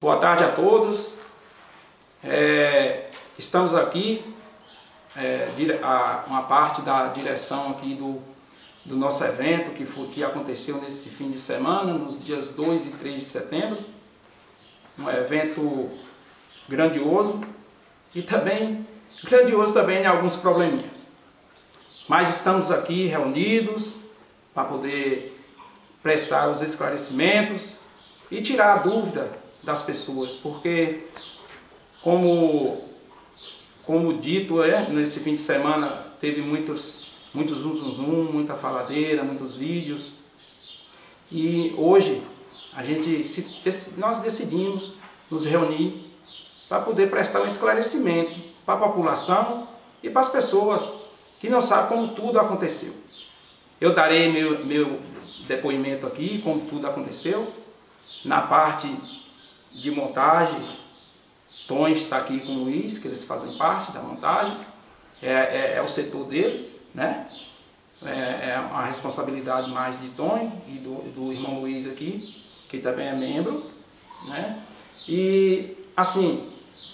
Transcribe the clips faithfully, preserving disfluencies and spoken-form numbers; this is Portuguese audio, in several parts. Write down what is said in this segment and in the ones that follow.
Boa tarde a todos. É, estamos aqui, é, a, uma parte da direção aqui do, do nosso evento que, foi, que aconteceu nesse fim de semana, nos dias dois e três de setembro. Um evento grandioso e também grandioso também em alguns probleminhas. Mas estamos aqui reunidos para poder prestar os esclarecimentos e tirar a dúvida das pessoas, porque como, como dito, é, nesse fim de semana teve muitos, muitos zum, zum, zum, muita faladeira, muitos vídeos, e hoje a gente, se, nós decidimos nos reunir para poder prestar um esclarecimento para a população e para as pessoas que não sabem como tudo aconteceu. Eu darei meu, meu depoimento aqui, como tudo aconteceu, na parte de montagem. Tom está aqui com o Luiz, que eles fazem parte da montagem, é, é, é o setor deles, né? É, é uma responsabilidade mais de Tom e do, do irmão Luiz aqui, que também é membro, né? E assim,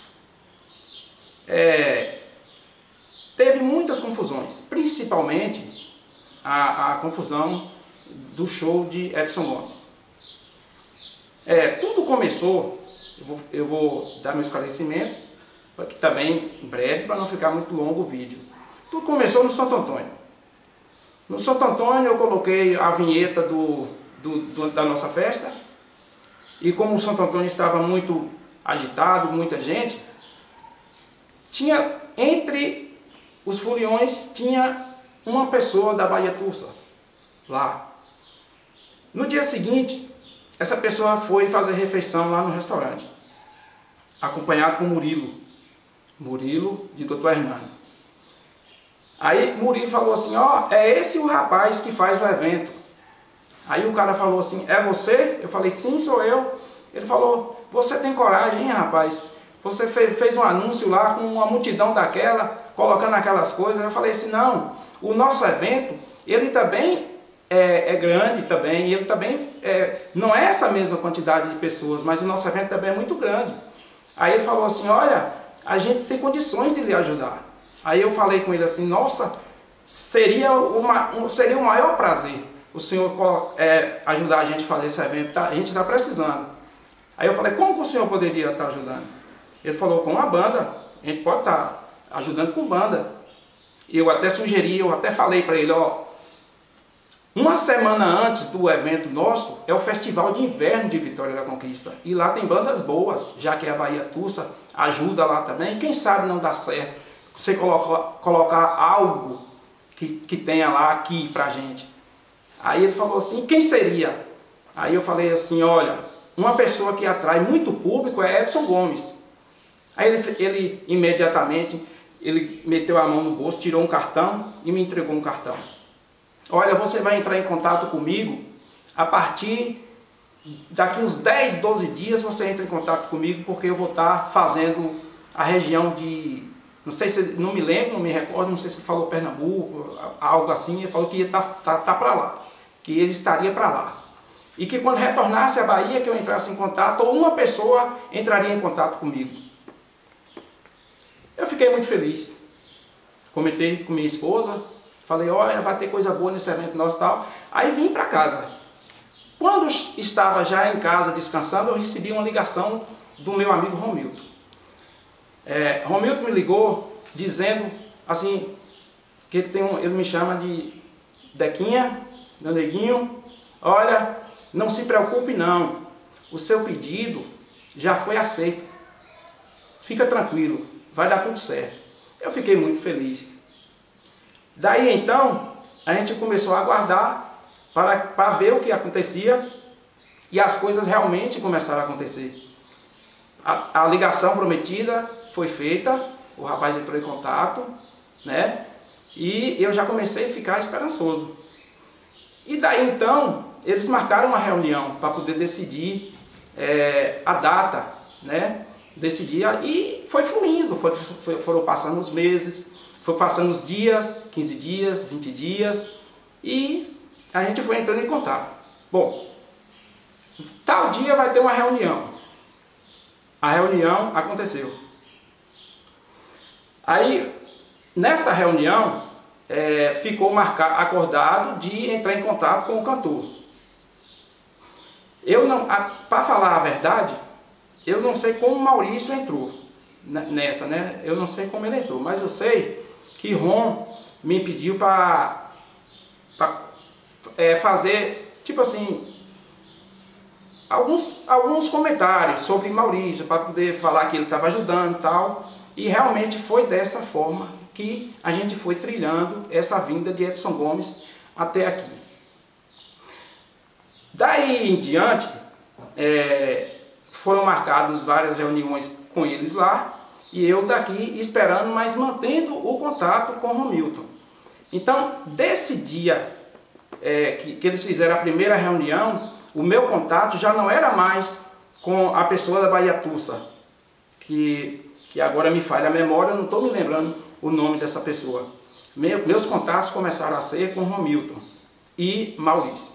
é, teve muitas confusões, principalmente a, a confusão do show de Edson Gomes. É, tudo começou, eu vou, eu vou dar meu esclarecimento, aqui também em breve, para não ficar muito longo o vídeo. Tudo começou no Santo Antônio. No Santo Antônio eu coloquei a vinheta do, do, do, da nossa festa, e como o Santo Antônio estava muito agitado, muita gente, tinha, entre os foliões, tinha uma pessoa da Bahia Tursa, lá. No dia seguinte, essa pessoa foi fazer refeição lá no restaurante, acompanhado com Murilo, Murilo de doutor Hernani. Aí Murilo falou assim, ó, oh, é esse o rapaz que faz o evento. Aí o cara falou assim, é você? Eu falei, sim, sou eu. Ele falou, você tem coragem, hein, rapaz? Você fez, fez um anúncio lá com uma multidão daquela, colocando aquelas coisas. Eu falei assim, não, o nosso evento, ele também É, é grande também, ele também é, não é essa mesma quantidade de pessoas, mas o nosso evento também é muito grande. Aí ele falou assim, olha, a gente tem condições de lhe ajudar. Aí eu falei com ele assim, nossa, seria, uma, seria o maior prazer o senhor é, ajudar a gente a fazer esse evento, tá? A gente está precisando. Aí eu falei, como que o senhor poderia estar ajudando? Ele falou, com a banda, a gente pode estar ajudando com banda. Eu até sugeri, eu até falei para ele, ó, uma semana antes do evento nosso é o Festival de Inverno de Vitória da Conquista. E lá tem bandas boas, já que a Bahia Tursa ajuda lá também. Quem sabe não dá certo você colocar, colocar algo que, que tenha lá aqui pra gente. Aí ele falou assim, quem seria? Aí eu falei assim, olha, uma pessoa que atrai muito público é Edson Gomes. Aí ele, ele imediatamente, ele meteu a mão no bolso, tirou um cartão e me entregou um cartão. Olha, você vai entrar em contato comigo a partir daqui uns dez, doze dias você entra em contato comigo, porque eu vou estar fazendo a região de, não sei se, não me lembro, não me recordo, não sei se falou Pernambuco, algo assim. Ele falou que ia estar tá, tá para lá, que ele estaria para lá. E que quando retornasse à Bahia, que eu entrasse em contato, ou uma pessoa entraria em contato comigo. Eu fiquei muito feliz. Comentei com minha esposa, falei, olha, vai ter coisa boa nesse evento nosso e tal. Aí vim para casa. Quando estava já em casa descansando, eu recebi uma ligação do meu amigo Romildo. É, Romildo me ligou dizendo assim, que ele, tem um, ele me chama de Dequinha, meu neguinho, olha, não se preocupe não, o seu pedido já foi aceito. Fica tranquilo, vai dar tudo certo. Eu fiquei muito feliz. Daí então, a gente começou a aguardar para, para ver o que acontecia, e as coisas realmente começaram a acontecer. A, a ligação prometida foi feita, o rapaz entrou em contato, né? E eu já comecei a ficar esperançoso. E daí então, eles marcaram uma reunião para poder decidir é, a data, né? Decidir, e foi fluindo, foi, foi, foram passando os meses, foi passando os dias, quinze dias, vinte dias, e a gente foi entrando em contato. Bom, tal dia vai ter uma reunião. a reunião aconteceu. Aí, nessa reunião, é, ficou marcado, acordado de entrar em contato com o cantor. Eu não, para falar a verdade, eu não sei como o Maurício entrou nessa, né? Eu não sei como ele entrou, mas eu sei que Ron me pediu para é, fazer, tipo assim, alguns, alguns comentários sobre Maurício, para poder falar que ele estava ajudando e tal. E realmente foi dessa forma que a gente foi trilhando essa vinda de Edson Gomes até aqui. Daí em diante, é, foram marcadas várias reuniões com eles lá, e eu daqui esperando, mas mantendo o contato com o Romilton. Então, desse dia é, que, que eles fizeram a primeira reunião, o meu contato já não era mais com a pessoa da Bahia Tussa, que, que agora me falha a memória, eu não estou me lembrando o nome dessa pessoa. Meu, meus contatos começaram a ser com Romilton e Maurício.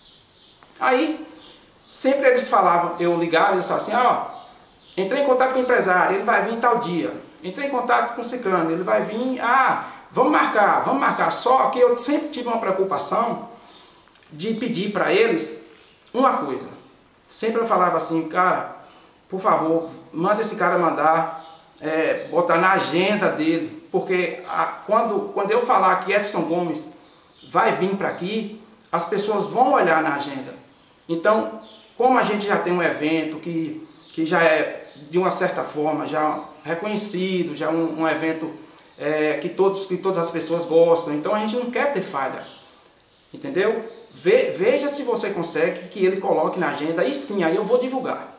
Aí, sempre eles falavam, eu ligava, eles falavam assim, ó, entrei em contato com o empresário, ele vai vir tal dia. Entrei em contato com o ciclano, ele vai vir, ah, vamos marcar, vamos marcar. Só que eu sempre tive uma preocupação de pedir para eles uma coisa. Sempre eu falava assim, cara, por favor, manda esse cara mandar, é, botar na agenda dele. Porque a, quando, quando eu falar que Edson Gomes vai vir para aqui, as pessoas vão olhar na agenda. Então, como a gente já tem um evento que, que já é, de uma certa forma, já reconhecido, já um, um evento é, que, todos, que todas as pessoas gostam, então a gente não quer ter falha, entendeu? Ve, veja se você consegue que ele coloque na agenda, aí sim, aí eu vou divulgar.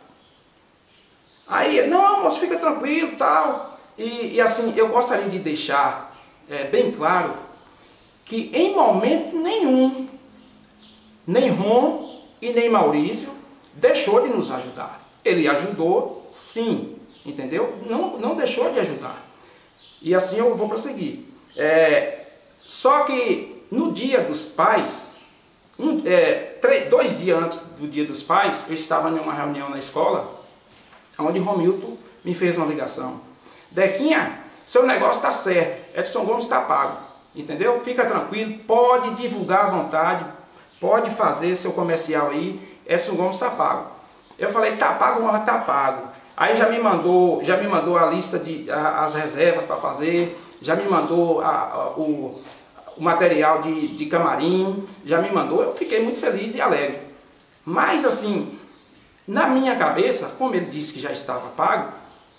Aí, não, moço, fica tranquilo, tal. E, e assim, eu gostaria de deixar é, bem claro que em momento nenhum, nem Ron e nem Maurício deixou de nos ajudar. Ele ajudou, sim, entendeu? Não, não deixou de ajudar. E assim eu vou prosseguir. É, só que no dia dos pais, um, é, três, dois dias antes do dia dos pais, eu estava em uma reunião na escola, onde Romilton me fez uma ligação. Dequinha, seu negócio está certo, Edson Gomes está pago, entendeu? Fica tranquilo, pode divulgar à vontade, pode fazer seu comercial aí, Edson Gomes está pago. Eu falei, tá pago, mas tá pago. Aí já me mandou, já me mandou a lista de a, as reservas para fazer, já me mandou a, a, o, o material de, de camarim, já me mandou, eu fiquei muito feliz e alegre. Mas assim, na minha cabeça, como ele disse que já estava pago,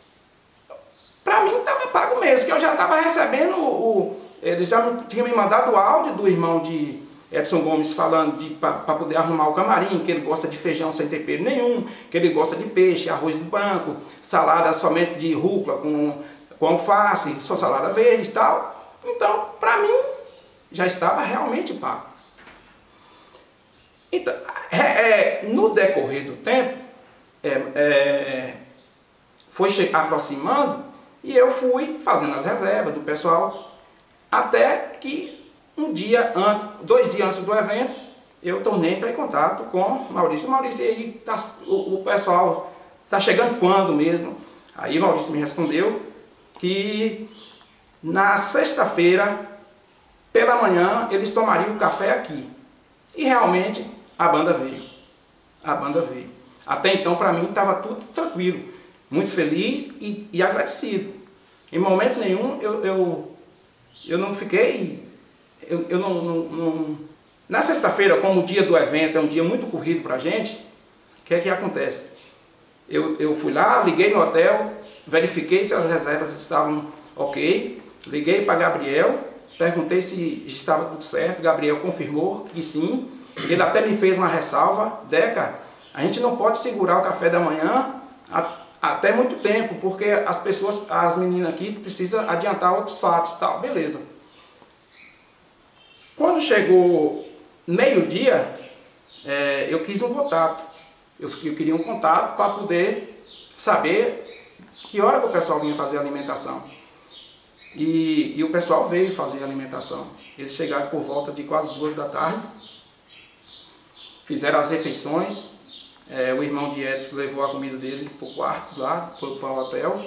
para mim estava pago mesmo, que eu já estava recebendo o... Eles já tinham me mandado o áudio do irmão de Edson Gomes falando para poder arrumar o camarim, que ele gosta de feijão sem tempero nenhum, que ele gosta de peixe, arroz do branco, salada somente de rúcula com, com alface, só salada verde e tal. Então, para mim, já estava realmente pago. Então, é, é, no decorrer do tempo, é, é, foi aproximando e eu fui fazendo as reservas do pessoal, até que um dia antes, dois dias antes do evento, eu tornei a entrar em contato com Maurício. Maurício, e aí tá, o, o pessoal está chegando quando mesmo? Aí Maurício me respondeu que na sexta-feira, pela manhã, eles tomariam o café aqui. E realmente a banda veio. A banda veio. Até então, para mim, estava tudo tranquilo. Muito feliz e, e agradecido. Em momento nenhum, eu, eu, eu não fiquei... Eu, eu não, não, não... Na sexta-feira, como o dia do evento é um dia muito corrido para a gente, o que é que acontece? Eu, eu fui lá, liguei no hotel, verifiquei se as reservas estavam ok, liguei para Gabriel, perguntei se estava tudo certo, Gabriel confirmou que sim, ele até me fez uma ressalva, Deca, a gente não pode segurar o café da manhã a, até muito tempo, porque as pessoas, as meninas aqui precisam adiantar outros fatos e tal, beleza. Quando chegou meio-dia, é, eu quis um contato. Eu, eu queria um contato para poder saber que hora que o pessoal vinha fazer a alimentação. E, e o pessoal veio fazer a alimentação. Eles chegaram por volta de quase duas da tarde, fizeram as refeições, É, o irmão de Edson levou a comida dele para o quarto lá, para o hotel.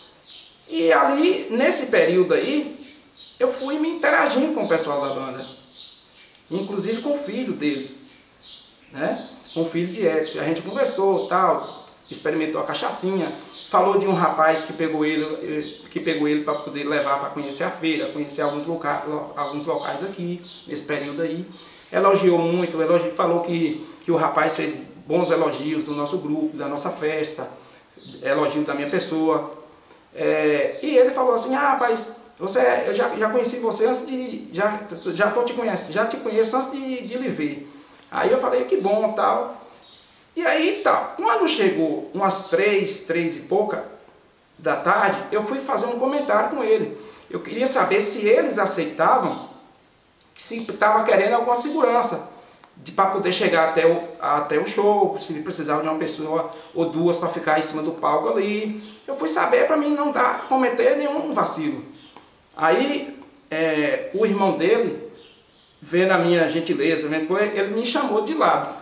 E ali, nesse período aí, eu fui me interagindo com o pessoal da banda. Inclusive com o filho dele, né? Com o filho de Edson. A gente conversou, tal, experimentou a cachaçinha. Falou de um rapaz que pegou ele, que pegou ele para poder levar para conhecer a feira, conhecer alguns, loca alguns locais aqui, nesse período aí. Elogiou muito, elogiou, falou que, que o rapaz fez bons elogios do nosso grupo, da nossa festa, elogio da minha pessoa. É, e ele falou assim, ah, rapaz, você, eu já, já conheci você antes de, já, já, tô te conhece, já te conheço antes de, de lhe ver. Aí eu falei, que bom, tal. E aí, tá, quando chegou umas três, três e pouca da tarde, eu fui fazer um comentário com ele. Eu queria saber se eles aceitavam, se estava querendo alguma segurança, para poder chegar até o, até o show, se precisava de uma pessoa ou duas para ficar em cima do palco ali. Eu fui saber para mim não dar, cometer nenhum vacilo. Aí, é, o irmão dele, vendo a minha gentileza, vendo, ele me chamou de lado.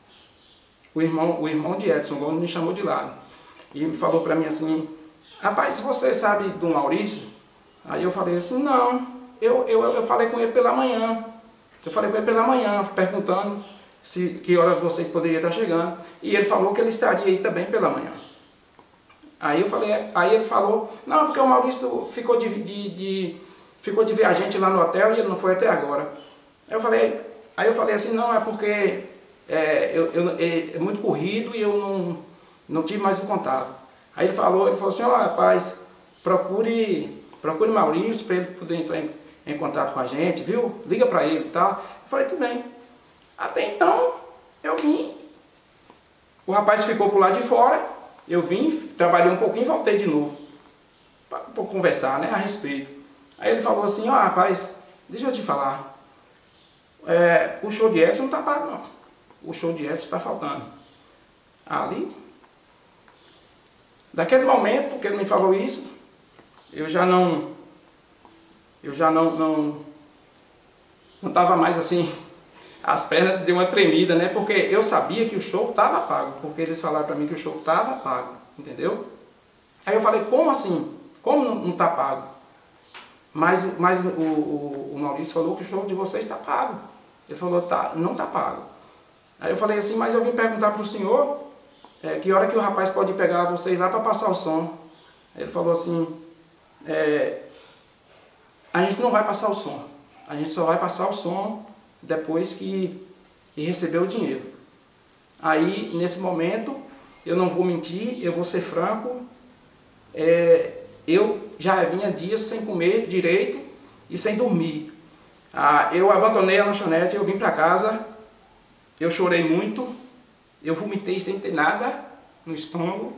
O irmão, o irmão de Edson Gomes me chamou de lado e me falou para mim assim, rapaz, você sabe do Maurício? Aí eu falei assim, não, eu, eu, eu falei com ele pela manhã, eu falei com ele pela manhã, perguntando se, que hora vocês poderiam estar chegando, e ele falou que ele estaria aí também pela manhã. Aí, eu falei, aí ele falou, não, porque o Maurício ficou de, de, de, ficou de ver a gente lá no hotel e ele não foi até agora. Aí eu falei, aí eu falei assim, não, é porque... É, eu, eu, é, é muito corrido e eu não, não tive mais o contato. Aí ele falou, ele falou assim, ó, rapaz, procure, procure Maurício para ele poder entrar em, em contato com a gente, viu? Liga para ele e tal. Eu falei, tudo bem. Até então, eu vim. O rapaz ficou por lá de fora, eu vim, trabalhei um pouquinho e voltei de novo. Para conversar, né, a respeito. Aí ele falou assim, ó, rapaz, deixa eu te falar. É, o show de Edson não está pago, não. O show de Edson está faltando. Ali, daquele momento que ele me falou isso, eu já não, eu já não, não, não estava mais assim, as pernas deu uma tremida, né? Porque eu sabia que o show estava pago, porque eles falaram para mim que o show estava pago, entendeu? Aí eu falei, como assim? Como não está pago? Mas, mas o, o, o Maurício falou que o show de vocês está pago. Ele falou, tá, não está pago. Aí eu falei assim, mas eu vim perguntar para o senhor é, que hora que o rapaz pode pegar vocês lá para passar o som. Ele falou assim, é, a gente não vai passar o som, a gente só vai passar o som depois que, que receber o dinheiro. Aí, nesse momento, eu não vou mentir, eu vou ser franco, é, eu já vinha dias sem comer direito e sem dormir. Ah, eu abandonei a lanchonete, eu vim para casa. Eu chorei muito, eu vomitei sem ter nada no estômago.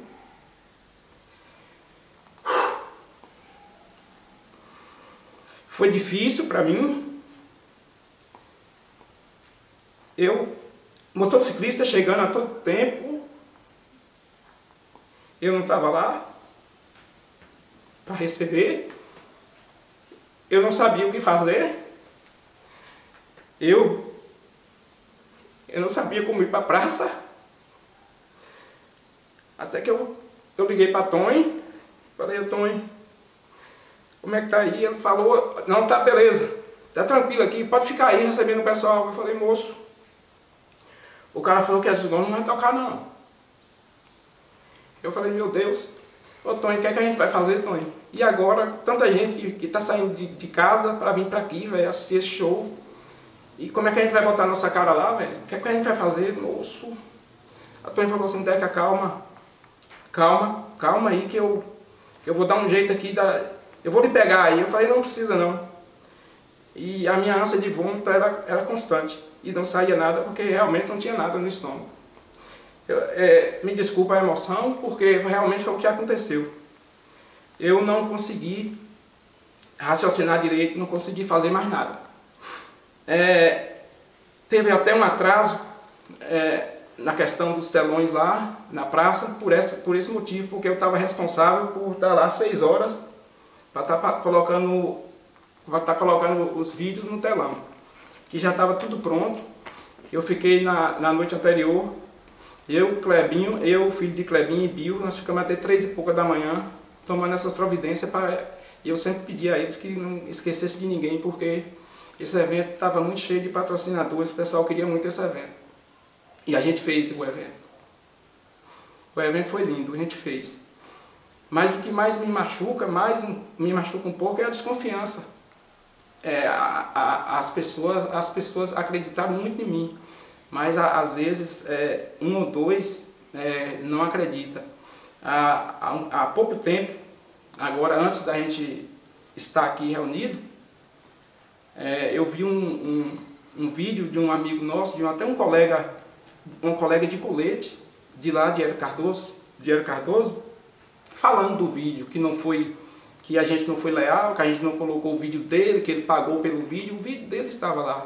Foi difícil para mim. Eu, motociclista chegando a todo tempo, eu não estava lá para receber. Eu não sabia o que fazer. Eu... Eu não sabia como ir para a praça. Até que eu, eu liguei para Tony. Falei, Tony, como é que tá aí? Ele falou, não, tá beleza. Tá tranquilo aqui, pode ficar aí recebendo o pessoal. Eu falei, moço. O cara falou que a não vai tocar não. Eu falei, meu Deus. Ô Tony, o que é que a gente vai fazer, Tony? E agora, tanta gente que, que tá saindo de, de casa para vir para aqui, vai assistir esse show. E como é que a gente vai botar a nossa cara lá, velho? O que é que a gente vai fazer, moço? A Tony falou assim, Deca, calma. Calma, calma aí que eu, eu vou dar um jeito aqui, da, eu vou lhe pegar aí. Eu falei, não precisa não. E a minha ânsia de vômito era, era constante. E não saía nada porque realmente não tinha nada no estômago. Eu, é, me desculpa a emoção, porque realmente foi o que aconteceu. Eu não consegui raciocinar direito, não consegui fazer mais nada. É, teve até um atraso é, na questão dos telões lá na praça, por, essa, por esse motivo, porque eu estava responsável por estar lá seis horas para estar tá colocando, para estar tá colocando os vídeos no telão, que já estava tudo pronto. Eu fiquei na, na noite anterior Eu, Clebinho, eu, filho de Clebinho e Bill, nós ficamos até três e pouca da manhã tomando essas providências para... Eu sempre pedi a eles que não esquecessem de ninguém, porque esse evento estava muito cheio de patrocinadores, o pessoal queria muito esse evento. E a gente fez o evento. O evento foi lindo, a gente fez. Mas o que mais me machuca, mais me machuca um pouco é a desconfiança. É, a, a, as, pessoas, as pessoas acreditaram muito em mim. Mas às vezes é, um ou dois é, não acredita. Há, há, há pouco tempo, agora antes da gente estar aqui reunido, é, eu vi um, um, um vídeo de um amigo nosso, de um, até um colega, um colega de colete, de lá de Hélio Cardoso, de Hélio Cardoso, falando do vídeo, que não foi, que a gente não foi leal, que a gente não colocou o vídeo dele, que ele pagou pelo vídeo, o vídeo dele estava lá.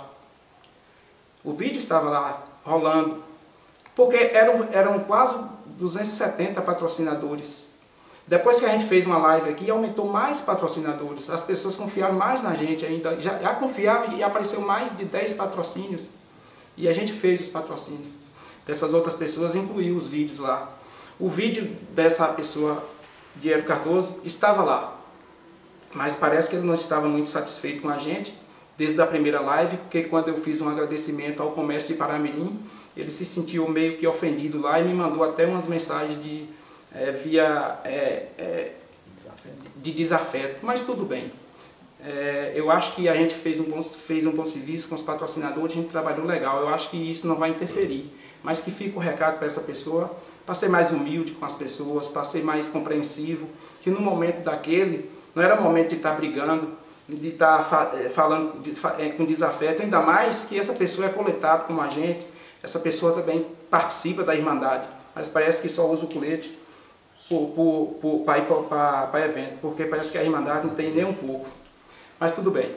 O vídeo estava lá, rolando, porque eram, eram quase duzentos e setenta patrocinadores. Depois que a gente fez uma live aqui, aumentou mais patrocinadores. As pessoas confiaram mais na gente ainda. Já, já confiavam e apareceu mais de dez patrocínios. E a gente fez os patrocínios dessas outras pessoas, incluiu os vídeos lá. O vídeo dessa pessoa, de Hélio Cardoso, estava lá. Mas parece que ele não estava muito satisfeito com a gente, desde a primeira live, porque quando eu fiz um agradecimento ao comércio de Paramirim, ele se sentiu meio que ofendido lá e me mandou até umas mensagens de, é, via, é, é, de desafeto, mas tudo bem. É, eu acho que a gente fez um, bom, fez um bom serviço com os patrocinadores, a gente trabalhou legal, eu acho que isso não vai interferir, mas que fica o recado para essa pessoa, para ser mais humilde com as pessoas, para ser mais compreensivo, que no momento daquele, não era momento de estar brigando, de estar falando de, com desafeto, ainda mais que essa pessoa é coletada como a gente, essa pessoa também participa da Irmandade, mas parece que só usa o colete para ir para evento, porque parece que a Irmandade não tem nem um pouco. Mas tudo bem.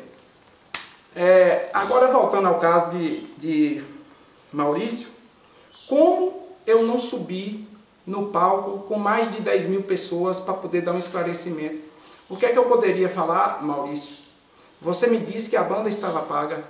É, agora voltando ao caso de, de Maurício, como eu não subi no palco com mais de dez mil pessoas para poder dar um esclarecimento? O que é que eu poderia falar, Maurício? Você me disse que a banda estava paga.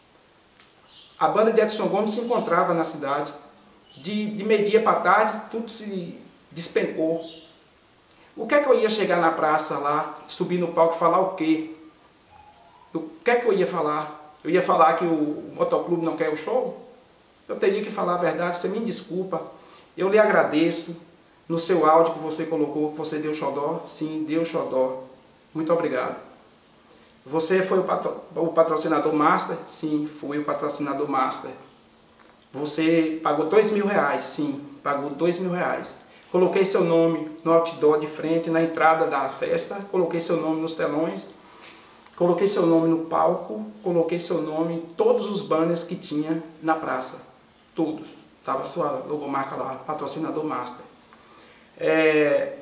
A banda de Edson Gomes se encontrava na cidade. De, de meio-dia para tarde, tudo se despencou. O que é que eu ia chegar na praça lá, subir no palco e falar o quê? O que é que eu ia falar? Eu ia falar que o motoclube não quer o show? Eu teria que falar a verdade, você me desculpa. Eu lhe agradeço no seu áudio que você colocou, que você deu xodó. Sim, deu xodó. Muito obrigado. Você foi o, patro, o patrocinador master? Sim, fui o patrocinador master. Você pagou dois mil reais? Sim, pagou dois mil reais. Coloquei seu nome no outdoor de frente, na entrada da festa. Coloquei seu nome nos telões. Coloquei seu nome no palco. Coloquei seu nome em todos os banners que tinha na praça. Todos. Estava sua logomarca lá, patrocinador master. É...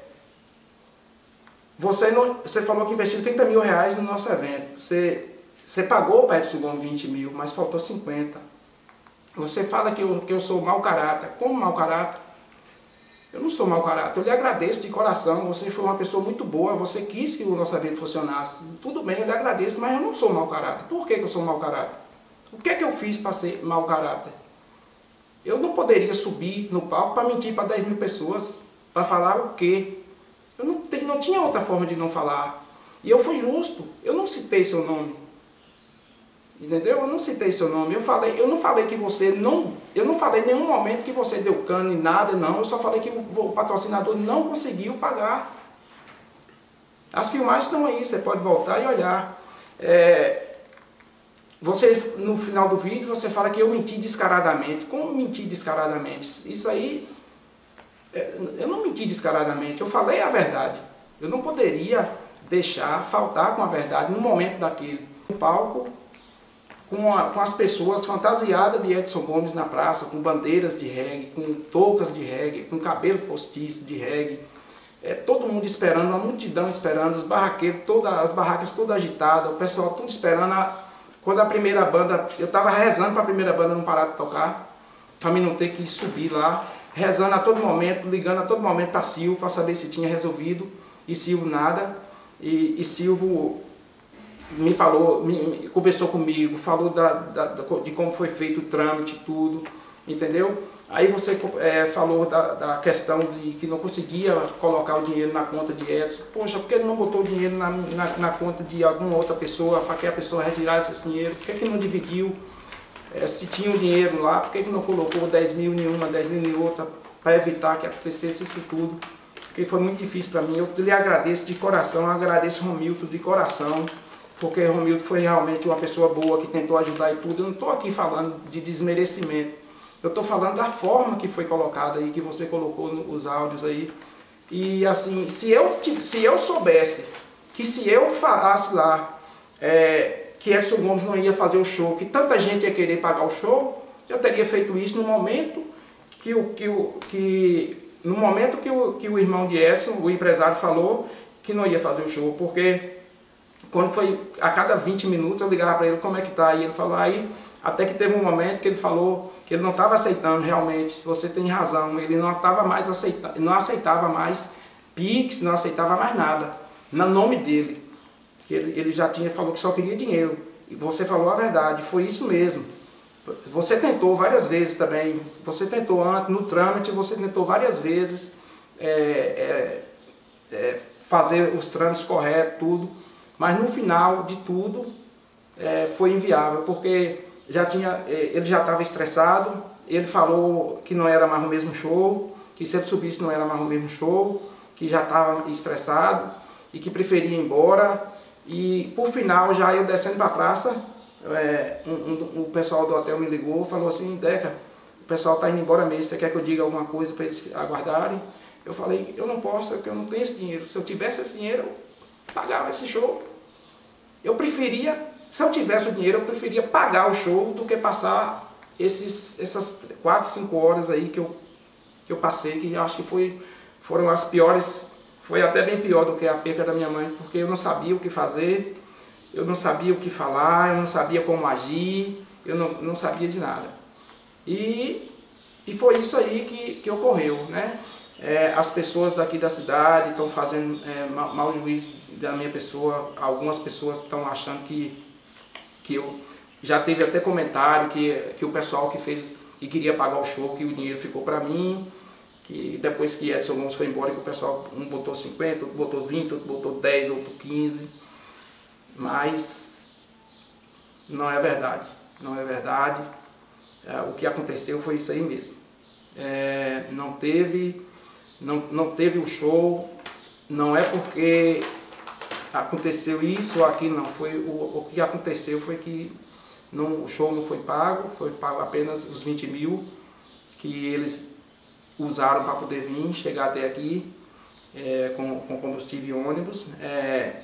Você, não, você falou que investiu trinta mil reais no nosso evento. Você, você pagou para Edson Gomes vinte mil, mas faltou cinquenta. Você fala que eu, que eu sou mau caráter. Como mau caráter? Eu não sou mau caráter. Eu lhe agradeço de coração. Você foi uma pessoa muito boa. Você quis que o nosso evento funcionasse. Tudo bem, eu lhe agradeço, mas eu não sou mau caráter. Por que, que eu sou mau caráter? O que é que eu fiz para ser mau caráter? Eu não poderia subir no palco para mentir para dez mil pessoas. Para falar o quê? Eu não, tem, não tinha outra forma de não falar. E eu fui justo. Eu não citei seu nome. Entendeu? Eu não citei seu nome. Eu, falei, eu não falei que você não... Eu não falei em nenhum momento que você deu cano em nada, não. Eu só falei que o, o patrocinador não conseguiu pagar. As filmagens estão aí. Você pode voltar e olhar. É, você, no final do vídeo, você fala que eu menti descaradamente. Como mentir descaradamente? Isso aí... Eu não menti descaradamente, eu falei a verdade. Eu não poderia deixar faltar com a verdade no momento daquele. No palco, com, a, com as pessoas fantasiadas de Edson Gomes na praça, com bandeiras de reggae, com toucas de reggae, com cabelo postiço de reggae. É, todo mundo esperando, uma multidão esperando, os barraqueiros, todas, as barracas todas agitadas, o pessoal tudo esperando. A, quando a primeira banda, eu estava rezando para a primeira banda não parar de tocar, para mim não ter que subir lá. Rezando a todo momento, ligando a todo momento para Silvio, para saber se tinha resolvido, e Silvio nada, e, e Silvio me falou, me, me conversou comigo, falou da, da, de como foi feito o trâmite, tudo, entendeu? Aí você é, falou da, da questão de que não conseguia colocar o dinheiro na conta de Edson. Poxa, por que ele não botou o dinheiro na, na, na conta de alguma outra pessoa, para que a pessoa retirasse esse dinheiro? Por que, que não dividiu? É, se tinha o dinheiro lá, por que, que não colocou dez mil em uma, dez mil em outra, para evitar que acontecesse isso tudo? Porque foi muito difícil para mim. Eu lhe agradeço de coração, eu agradeço Romilton de coração, porque Romilton foi realmente uma pessoa boa, que tentou ajudar e tudo. Eu não estou aqui falando de desmerecimento. Eu estou falando da forma que foi colocada aí, que você colocou nos áudios aí. E assim, se eu, se eu soubesse que se eu falasse lá é, que Edson Gomes não ia fazer o show, que tanta gente ia querer pagar o show, eu teria feito isso no momento que o, que o, que, no momento que o, que o irmão de Edson, o empresário, falou que não ia fazer o show. Porque quando foi a cada vinte minutos eu ligava para ele, como é que tá? E ele falou, aí até que teve um momento que ele falou que ele não estava aceitando realmente, você tem razão, ele não estava mais aceitando, não aceitava mais Pix, não aceitava mais nada, no nome dele. Ele, ele já tinha, falou que só queria dinheiro, e você falou a verdade, foi isso mesmo. Você tentou várias vezes também, você tentou antes, no trâmite, você tentou várias vezes é, é, é, fazer os trâmites corretos, tudo, mas no final de tudo é, foi inviável, porque já tinha, ele já estava estressado, ele falou que não era mais o mesmo show, que se ele subisse não era mais o mesmo show, que já estava estressado e que preferia ir embora. E por final, já eu descendo para a praça, é, um, um, o pessoal do hotel me ligou, falou assim, Deca, o pessoal está indo embora mesmo, você quer que eu diga alguma coisa para eles aguardarem? Eu falei, eu não posso, porque eu não tenho esse dinheiro, se eu tivesse esse dinheiro, eu pagava esse show. Eu preferia... Se eu tivesse o dinheiro, eu preferia pagar o show do que passar esses, essas quatro, cinco horas aí que eu, que eu passei, que eu acho que foi, foram as piores, foi até bem pior do que a perca da minha mãe, porque eu não sabia o que fazer, eu não sabia o que falar, eu não sabia como agir, eu não, não sabia de nada. E, e foi isso aí que, que ocorreu, né? É, as pessoas daqui da cidade estão fazendo é, mau, mau juízo da minha pessoa, algumas pessoas estão achando que que eu já teve até comentário que, que o pessoal que fez e queria pagar o show, que o dinheiro ficou para mim, que depois que Edson Gomes foi embora, que o pessoal, um botou cinquenta, outro botou vinte, outro botou dez, outro quinze, mas não é verdade, não é verdade, é, o que aconteceu foi isso aí mesmo, é, não teve, não, não teve o show, não é porque aconteceu isso ou aquilo, não. Foi, o, o que aconteceu foi que não, o show não foi pago, foi pago apenas os vinte mil que eles usaram para poder vir, chegar até aqui é, com, com combustível e ônibus. É,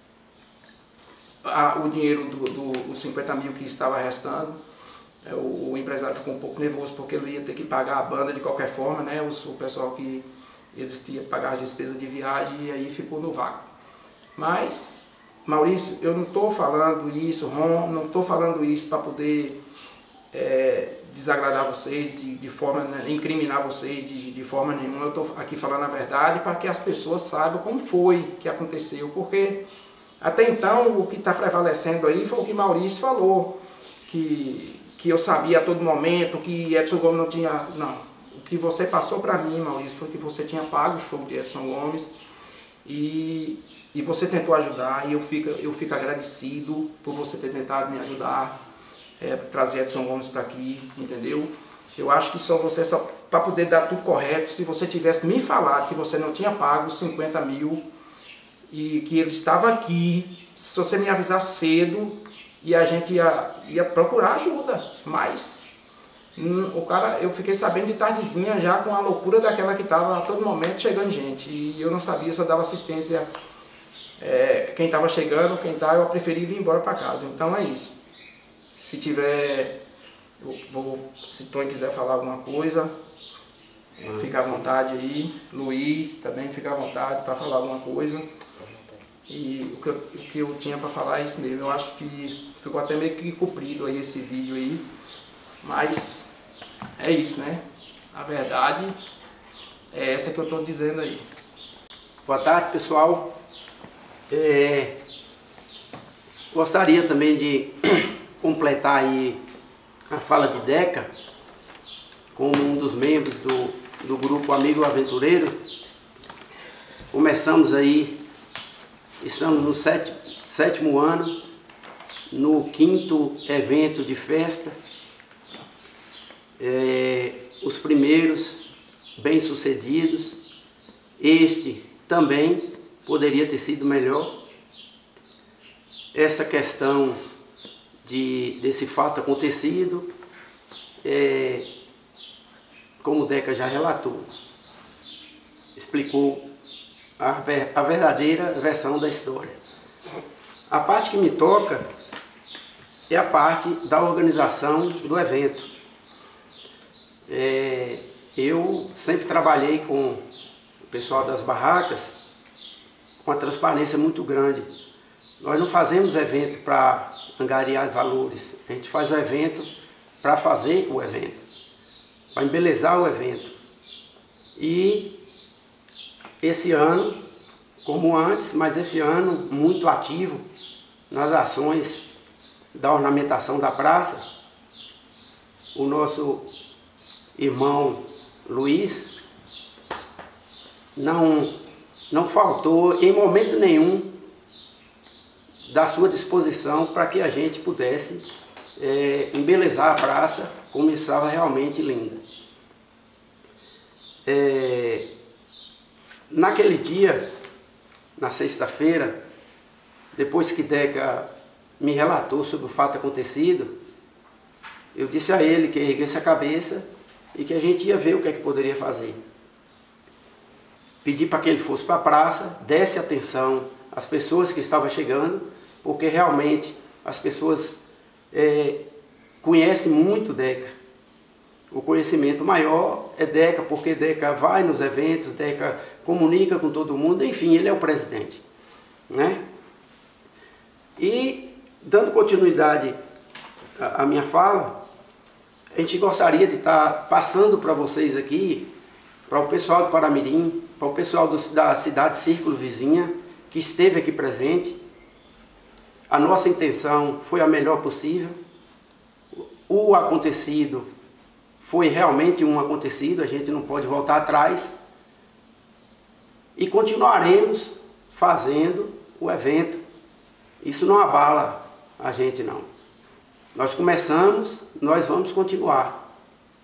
a, o dinheiro dos do, do, cinquenta mil que estava restando, é, o, o empresário ficou um pouco nervoso porque ele ia ter que pagar a banda de qualquer forma, né? O, o pessoal que eles tinham que pagar as despesas de viagem e aí ficou no vácuo. Mas, Maurício, eu não estou falando isso, Ron, não estou falando isso para poder é, desagradar vocês, de, de forma, né, incriminar vocês de, de forma nenhuma. Eu estou aqui falando a verdade para que as pessoas saibam como foi que aconteceu, porque até então o que está prevalecendo aí foi o que Maurício falou, que, que eu sabia a todo momento, que Edson Gomes não tinha... Não, o que você passou para mim, Maurício, foi que você tinha pago o show de Edson Gomes e... E você tentou ajudar e eu fico, eu fico agradecido por você ter tentado me ajudar, é, trazer Edson Gomes para aqui, entendeu? Eu acho que só você, só para poder dar tudo correto, se você tivesse me falado que você não tinha pago os cinquenta mil e que ele estava aqui, se você me avisar cedo e a gente ia, ia procurar ajuda, mas hum, o cara, eu fiquei sabendo de tardezinha já com a loucura daquela que estava a todo momento chegando gente e eu não sabia se eu dava assistência. É, quem estava chegando, quem tá, eu preferi vir embora para casa. Então é isso. Se tiver, eu vou, se Tony quiser falar alguma coisa, hum. fica à vontade aí. Luiz também fica à vontade para falar alguma coisa. E o que eu, o que eu tinha para falar é isso mesmo. Eu acho que ficou até meio que comprido aí esse vídeo aí. Mas é isso, né? A verdade é essa que eu estou dizendo aí. Boa tarde, pessoal. É, gostaria também de completar aí a fala de Deca, como um dos membros do, do grupo Amigo Aventureiro. Começamos aí, estamos no sétimo, sétimo ano, no quinto evento de festa. É, os primeiros bem-sucedidos, este também poderia ter sido melhor. Essa questão de, desse fato acontecido, é, como o Deca já relatou, explicou a, ver, a verdadeira versão da história. A parte que me toca é a parte da organização do evento. É, eu sempre trabalhei com o pessoal das barracas com uma transparência muito grande. Nós não fazemos evento para angariar valores, a gente faz o evento para fazer o evento, para embelezar o evento. E esse ano, como antes, mas esse ano muito ativo nas ações da ornamentação da praça, o nosso irmão Luiz não, não faltou em momento nenhum da sua disposição para que a gente pudesse é, embelezar a praça como estava realmente linda. É, naquele dia, na sexta-feira, depois que Deca me relatou sobre o fato acontecido, eu disse a ele que erguesse a cabeça e que a gente ia ver o que é que poderia fazer. Pedi para que ele fosse para a praça, desse atenção às pessoas que estavam chegando, porque realmente as pessoas é, conhecem muito Deca. O conhecimento maior é Deca, porque Deca vai nos eventos, Deca comunica com todo mundo, enfim, ele é o presidente, né? E, dando continuidade à minha fala, a gente gostaria de estar passando para vocês aqui, para o pessoal do Paramirim, para o pessoal do, da cidade Círculo Vizinha, que esteve aqui presente. A nossa intenção foi a melhor possível. O acontecido foi realmente um acontecido, a gente não pode voltar atrás. E continuaremos fazendo o evento. Isso não abala a gente, não. Nós começamos, nós vamos continuar.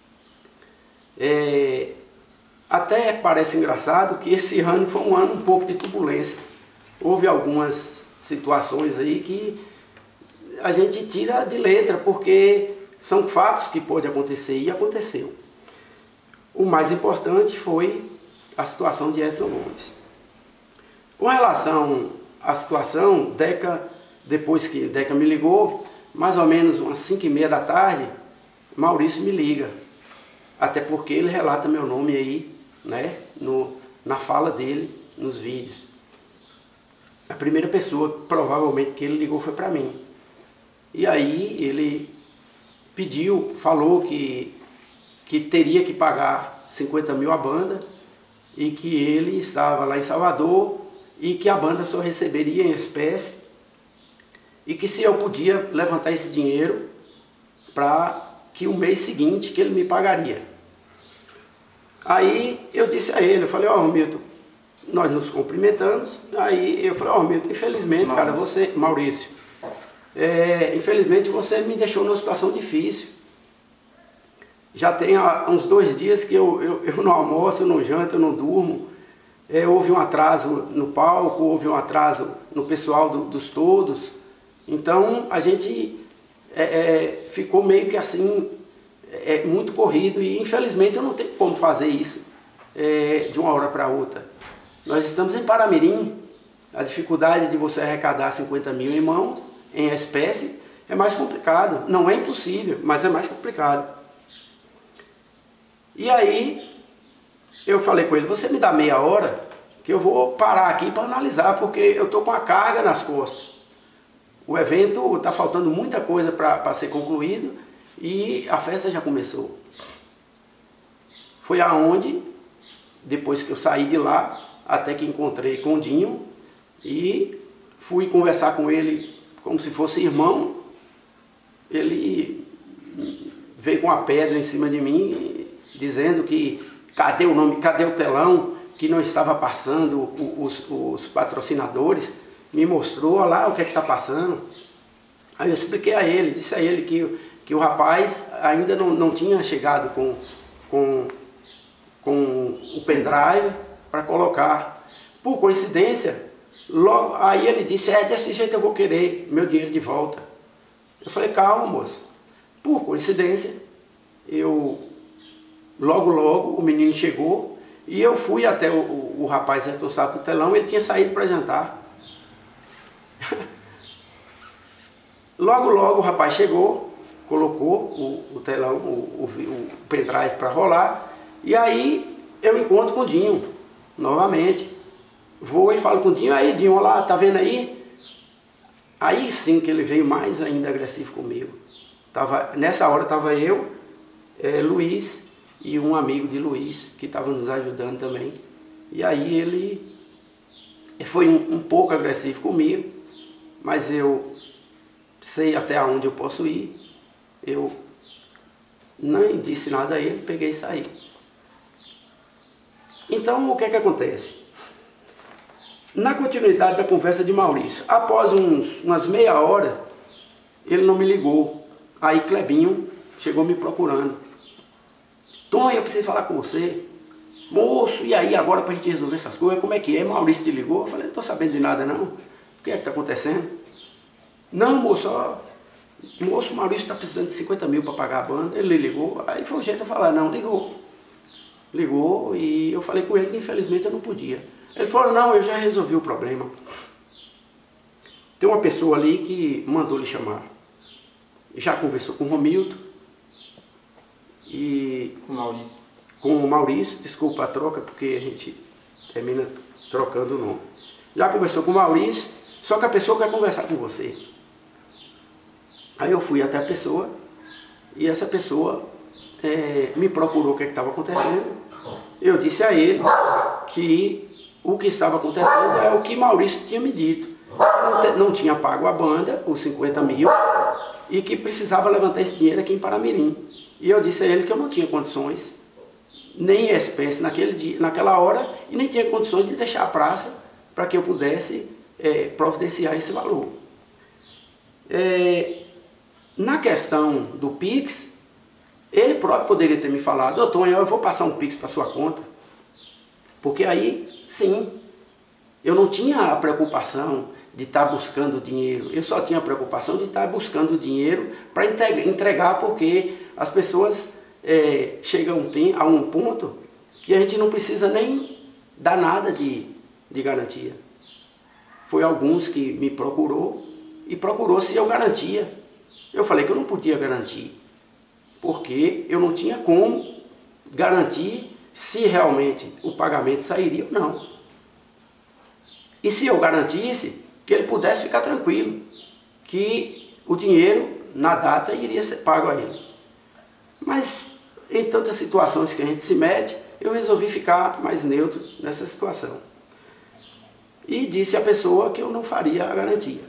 É, até parece engraçado que esse ano foi um ano um pouco de turbulência. Houve algumas situações aí que a gente tira de letra, porque são fatos que podem acontecer e aconteceu. O mais importante foi a situação de Edson Gomes. Com relação à situação, Deca, depois que Deca me ligou, mais ou menos umas cinco e meia da tarde, Maurício me liga. Até porque ele relata meu nome aí, né, no, na fala dele, nos vídeos. A primeira pessoa, provavelmente, que ele ligou foi para mim. E aí ele pediu, falou que, que teria que pagar cinquenta mil à banda e que ele estava lá em Salvador e que a banda só receberia em espécie e que se eu podia levantar esse dinheiro para que o mês seguinte que ele me pagaria. Aí eu disse a ele, eu falei, ó, oh, Milton, nós nos cumprimentamos, aí eu falei, ó, oh, Milton, infelizmente, Maurício. cara, você, Maurício, é, infelizmente você me deixou numa situação difícil. Já tem há uns dois dias que eu, eu, eu não almoço, eu não janto, eu não durmo. É, houve um atraso no palco, houve um atraso no pessoal do, dos todos. Então a gente é, é, ficou meio que assim, é, muito corrido e infelizmente eu não tenho como fazer isso é, de uma hora para outra. Nós estamos em Paramirim, a dificuldade de você arrecadar cinquenta mil em mãos, em espécie, é mais complicado. Não é impossível, mas é mais complicado. E aí eu falei com ele, você me dá meia hora que eu vou parar aqui para analisar, porque eu estou com a carga nas costas. O evento está faltando muita coisa para ser concluído e a festa já começou. Foi aonde, depois que eu saí de lá, até que encontrei com o Dinho e fui conversar com ele como se fosse irmão. Ele veio com a pedra em cima de mim dizendo que cadê o nome, cadê o telão, que não estava passando os, os patrocinadores, me mostrou, olha lá o que é que está passando. Aí eu expliquei a ele, disse a ele que, que o rapaz ainda não, não tinha chegado com, com, com o pendrive para colocar. Por coincidência, logo, aí ele disse, é, desse jeito eu vou querer meu dinheiro de volta. Eu falei, calma, moço. Por coincidência, eu, logo logo o menino chegou e eu fui até o, o, o rapaz responsável pelo telão, ele tinha saído para jantar. Logo logo o rapaz chegou, colocou o, o telão, o, o, o pendrive para rolar, e aí eu encontro com o Dinho, novamente. Vou e falo com o Dinho, aí Dinho, olha lá, tá vendo aí? Aí sim que ele veio mais ainda agressivo comigo. Tava, nessa hora estava eu, é, Luiz e um amigo de Luiz, que estava nos ajudando também. E aí ele foi um, um pouco agressivo comigo, mas eu sei até onde eu posso ir. Eu nem disse nada a ele, peguei e saí. Então o que é que acontece? Na continuidade da conversa de Maurício, após uns, umas meia hora, ele não me ligou. Aí Clebinho chegou me procurando. Tom, eu preciso falar com você. Moço, e aí agora para a gente resolver essas coisas, como é que é? Maurício te ligou? Eu falei, não estou sabendo de nada não. O que é que está acontecendo? Não, moço, ó, moço, Maurício está precisando de cinquenta mil para pagar a banda. Ele ligou, aí foi o jeito de falar, não, ligou. Ligou e eu falei com ele que infelizmente eu não podia. Ele falou, não, eu já resolvi o problema. Tem uma pessoa ali que mandou lhe chamar. Já conversou com o Romildo e Com o Maurício. Com o Maurício, desculpa a troca, porque a gente termina trocando o nome. Já conversou com o Maurício, só que a pessoa quer conversar com você. Aí eu fui até a pessoa e essa pessoa é, me procurou o que estava acontecendo. Eu disse a ele que o que estava acontecendo é o que Maurício tinha me dito. Não, te, não tinha pago a banda, os cinquenta mil, e que precisava levantar esse dinheiro aqui em Paramirim. E eu disse a ele que eu não tinha condições, nem espécie naquele dia, naquela hora, e nem tinha condições de deixar a praça para que eu pudesse é, providenciar esse valor. É, na questão do Pix, ele próprio poderia ter me falado, doutor, eu vou passar um Pix para sua conta. Porque aí, sim, eu não tinha a preocupação de estar buscando dinheiro. Eu só tinha a preocupação de estar buscando dinheiro para entregar, porque as pessoas é, chegam a um ponto que a gente não precisa nem dar nada de, de garantia. Foi alguns que me procurou e procurou se eu garantia. Eu falei que eu não podia garantir, porque eu não tinha como garantir se realmente o pagamento sairia ou não. E se eu garantisse, que ele pudesse ficar tranquilo, que o dinheiro na data iria ser pago a ele. Mas em tantas situações que a gente se mete, eu resolvi ficar mais neutro nessa situação. E disse à pessoa que eu não faria a garantia.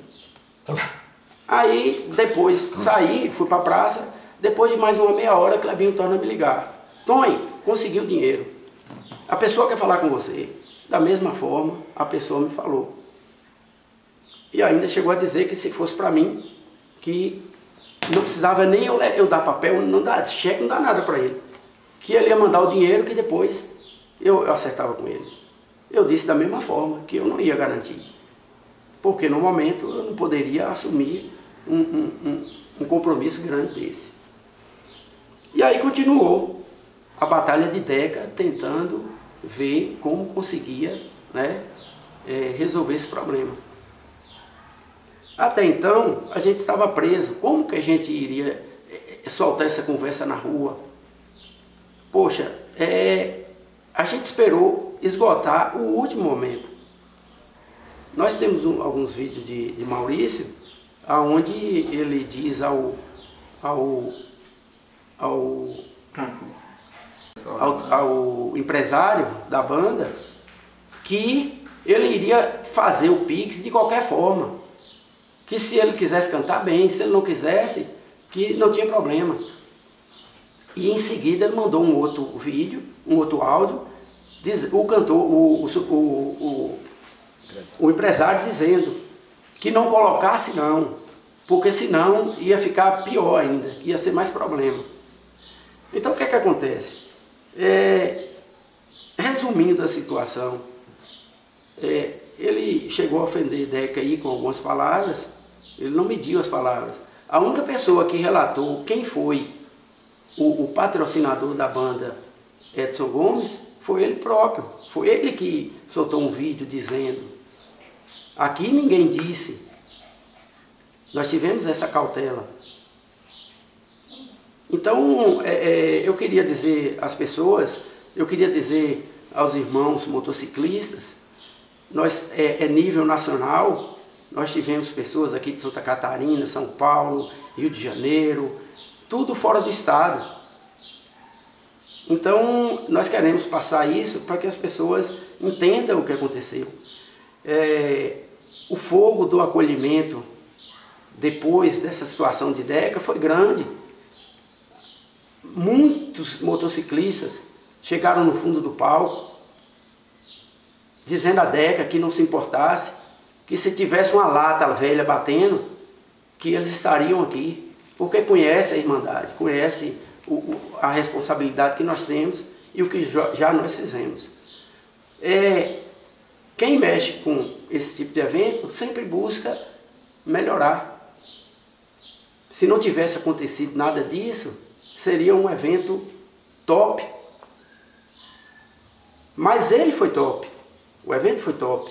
Aí depois saí, fui para a praça, depois de mais uma meia hora, Clebinho torna a me ligar. Tony, conseguiu o dinheiro. A pessoa quer falar com você. Da mesma forma, a pessoa me falou. E ainda chegou a dizer que se fosse para mim, que não precisava nem eu, eu dar papel, não dá cheque, não dá nada para ele. Que ele ia mandar o dinheiro que depois eu, eu acertava com ele. Eu disse da mesma forma, que eu não ia garantir. Porque no momento eu não poderia assumir um, um, um, um compromisso grande desse. E aí continuou a batalha de Deca, tentando ver como conseguia, né, é, resolver esse problema. Até então, a gente estava preso. Como que a gente iria é, soltar essa conversa na rua? Poxa, é, a gente esperou esgotar o último momento. Nós temos um, alguns vídeos de, de Maurício, onde ele diz ao, ao, ao, ao, ao empresário da banda que ele iria fazer o Pix de qualquer forma. Que se ele quisesse cantar bem, se ele não quisesse, que não tinha problema. E em seguida ele mandou um outro vídeo, um outro áudio, diz, o cantor, o, o, o, o empresário dizendo que não colocasse não, porque senão ia ficar pior ainda, ia ser mais problema. Então o que é que acontece? É, resumindo a situação, é, ele chegou a ofender Deca aí com algumas palavras, ele não mediu as palavras. A única pessoa que relatou quem foi o, o patrocinador da banda Edson Gomes foi ele próprio. Foi ele que soltou um vídeo dizendo. Aqui ninguém disse. Nós tivemos essa cautela. Então, é, é, eu queria dizer às pessoas, eu queria dizer aos irmãos motociclistas, nós, é, é nível nacional, nós tivemos pessoas aqui de Santa Catarina, São Paulo, Rio de Janeiro, tudo fora do estado. Então, nós queremos passar isso para que as pessoas entendam o que aconteceu. É, o fogo do acolhimento, depois dessa situação de Deca, foi grande. Muitos motociclistas chegaram no fundo do palco, dizendo a Deca que não se importasse, que se tivesse uma lata velha batendo, que eles estariam aqui, porque conhece a Irmandade, conhece o, o, a responsabilidade que nós temos e o que já, já nós fizemos. É, quem mexe com esse tipo de evento sempre busca melhorar. Se não tivesse acontecido nada disso, seria um evento top. Mas ele foi top, o evento foi top.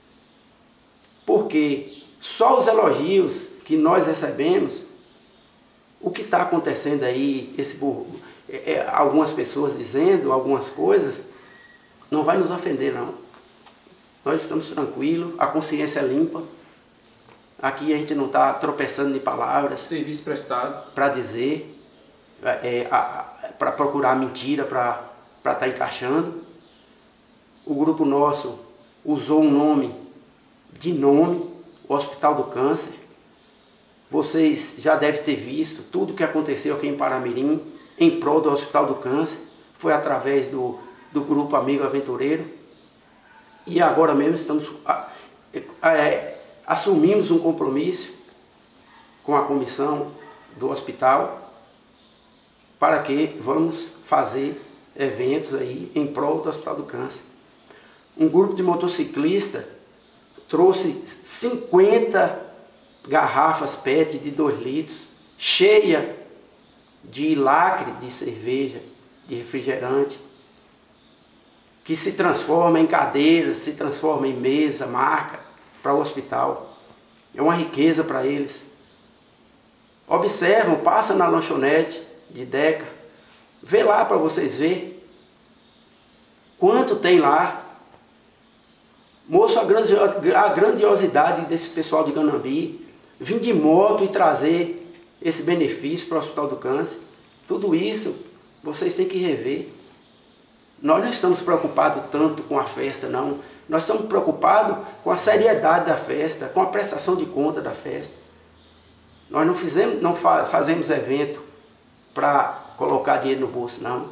Porque só os elogios que nós recebemos, o que está acontecendo aí, esse, é, é, algumas pessoas dizendo algumas coisas, não vai nos ofender não. Nós estamos tranquilos, a consciência é limpa. Aqui a gente não está tropeçando em palavras. Serviço prestado. Para dizer, é, para procurar mentira, para estar tá encaixando. O grupo nosso usou um nome, de nome, o Hospital do Câncer. Vocês já devem ter visto tudo o que aconteceu aqui em Paramirim, em prol do Hospital do Câncer. Foi através do, do grupo Amigo Aventureiro. E agora mesmo estamos... É, assumimos um compromisso com a comissão do hospital para que vamos fazer eventos aí em prol do Hospital do Câncer. Um grupo de motociclistas trouxe cinquenta garrafas P E T de dois litros, cheia de lacre de cerveja, de refrigerante, que se transforma em cadeiras, se transforma em mesa, marca, para o hospital. É uma riqueza para eles. Observam, passa na lanchonete de Deca, vê lá para vocês verem quanto tem lá. Moço, a grandiosidade desse pessoal de Ganambi, vir de moto e trazer esse benefício para o Hospital do Câncer, tudo isso vocês têm que rever. Nós não estamos preocupados tanto com a festa, não. Nós estamos preocupados com a seriedade da festa, com a prestação de conta da festa. Nós não, fizemos, não fa fazemos evento para colocar dinheiro no bolso, não.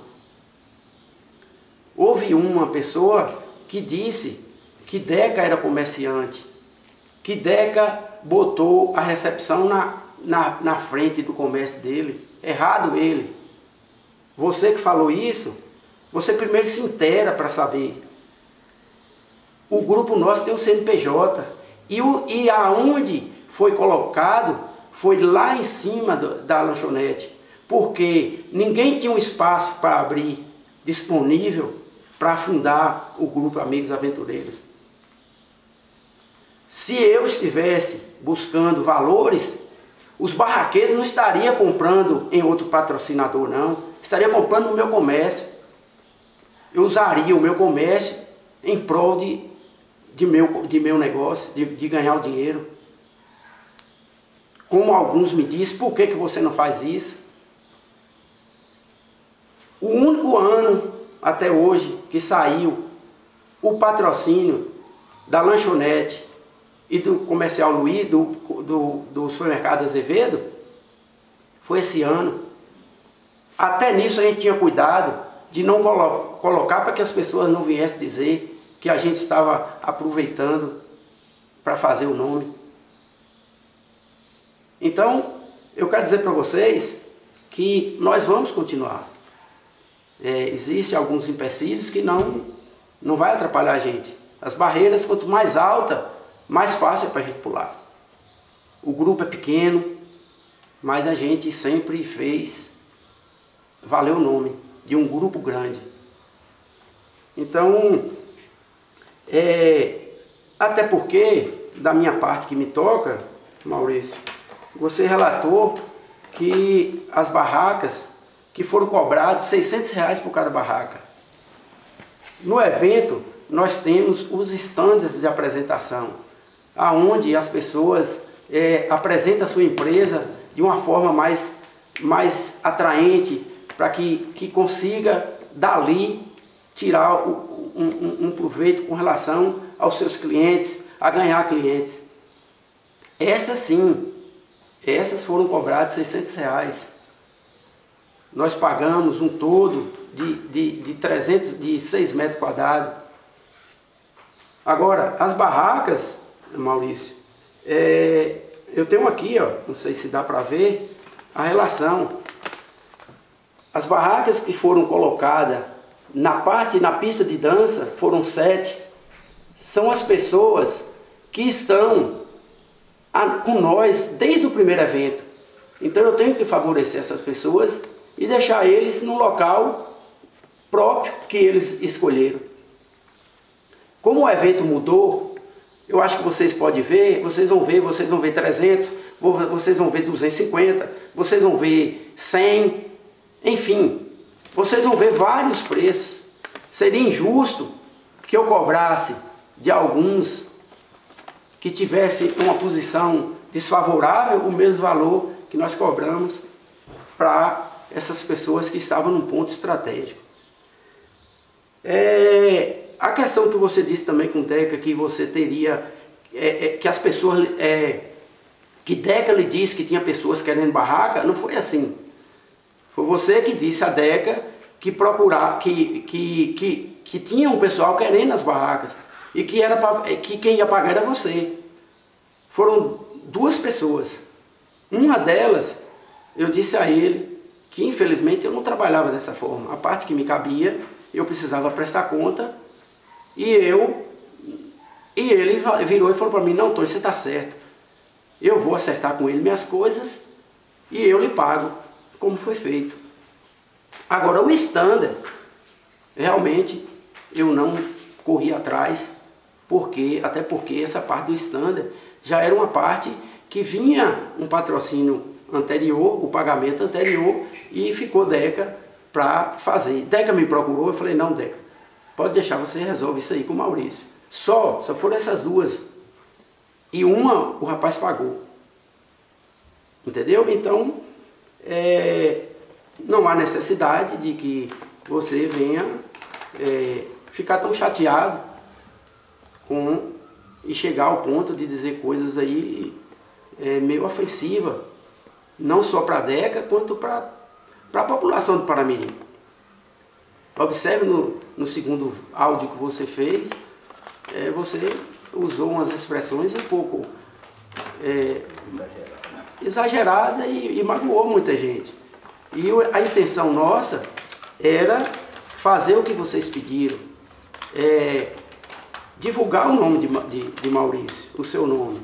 Houve uma pessoa que disse que Deca era comerciante, que Deca botou a recepção na, na, na frente do comércio dele. Errado ele. Você que falou isso, você primeiro se inteira para saber. O grupo nosso tem o C N P J e, o, e aonde foi colocado foi lá em cima do, da lanchonete, porque ninguém tinha um espaço para abrir disponível para fundar o grupo Amigos Aventureiros. Se eu estivesse buscando valores, os barraqueiros não estariam comprando em outro patrocinador, não. Estaria comprando no meu comércio. Eu usaria o meu comércio em prol de De meu, de meu negócio, de, de ganhar o dinheiro. Como alguns me dizem, por que, que você não faz isso? O único ano, até hoje, que saiu o patrocínio da lanchonete e do comercial Luiz, do, do, do supermercado Azevedo, foi esse ano. Até nisso a gente tinha cuidado de não colo colocar para que as pessoas não viessem dizer que a gente estava aproveitando para fazer o nome. Então, eu quero dizer para vocês que nós vamos continuar. É, existem alguns empecilhos que não, não vai atrapalhar a gente. As barreiras, quanto mais alta, mais fácil é para a gente pular. O grupo é pequeno, mas a gente sempre fez valer o nome de um grupo grande. Então, é, até porque, da minha parte que me toca, Maurício, você relatou que as barracas que foram cobradas seiscentos reais por cada barraca. No evento, nós temos os estandes de apresentação, aonde as pessoas é, apresentam a sua empresa de uma forma mais, mais atraente, para que, que consiga, dali, tirar o, um, um proveito com relação aos seus clientes, a ganhar clientes. Essas sim, essas foram cobradas seiscentos reais. Nós pagamos um todo de, de, de, trezentos, de seis metros quadrados. Agora, as barracas, Maurício, é, eu tenho aqui, ó, não sei se dá para ver, a relação. As barracas que foram colocadas na parte, na pista de dança, foram sete. São as pessoas que estão a, com nós desde o primeiro evento. Então eu tenho que favorecer essas pessoas e deixar eles no local próprio que eles escolheram. Como o evento mudou, eu acho que vocês podem ver, vocês vão ver, vocês vão ver trezentos, vocês vão ver duzentos e cinquenta, vocês vão ver cem, enfim, vocês vão ver vários preços. Seria injusto que eu cobrasse de alguns que tivessem uma posição desfavorável o mesmo valor que nós cobramos para essas pessoas que estavam num ponto estratégico. É, a questão que você disse também com Deca, que você teria, é, é, que as pessoas, é, que Deca lhe disse que tinha pessoas querendo barraca, não foi assim. Foi você que disse a Deca que procurar, que, que, que, que tinha um pessoal querendo as barracas e que, era pra, que quem ia pagar era você. Foram duas pessoas. Uma delas, eu disse a ele que infelizmente eu não trabalhava dessa forma. A parte que me cabia, eu precisava prestar conta e eu e ele virou e falou para mim: não, Tony, você está certo. Eu vou acertar com ele minhas coisas e eu lhe pago, como foi feito. Agora, o standard, realmente, eu não corri atrás, porque, até porque essa parte do standard já era uma parte que vinha um patrocínio anterior, o pagamento anterior, e ficou Deca para fazer. Deca me procurou, eu falei: não, Deca, pode deixar, você resolve isso aí com o Maurício. Só, só foram essas duas. E uma o rapaz pagou. Entendeu? Então, é, não há necessidade de que você venha é, ficar tão chateado com, e chegar ao ponto de dizer coisas aí é, meio ofensivas, não só para a Deca, quanto para a população do Paramirim. Observe no, no segundo áudio que você fez, é, você usou umas expressões um pouco é, exagerada e, e magoou muita gente. E a intenção nossa era fazer o que vocês pediram, é, divulgar o nome de, de, de Maurício, o seu nome.